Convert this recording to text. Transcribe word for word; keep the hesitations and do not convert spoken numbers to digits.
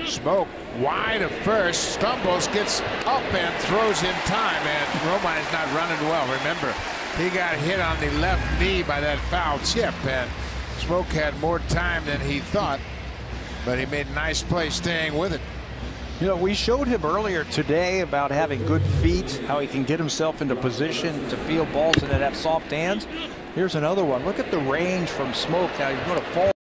Smoak wide of first, stumbles, gets up and throws in time, and Romine's not running well. Remember, he got hit on the left knee by that foul tip, and Smoak had more time than he thought, but he made a nice play staying with it. You know, we showed him earlier today about having good feet, how he can get himself into position to field balls and then have soft hands. Here's another one. Look at the range from Smoak. Now he's going to fall.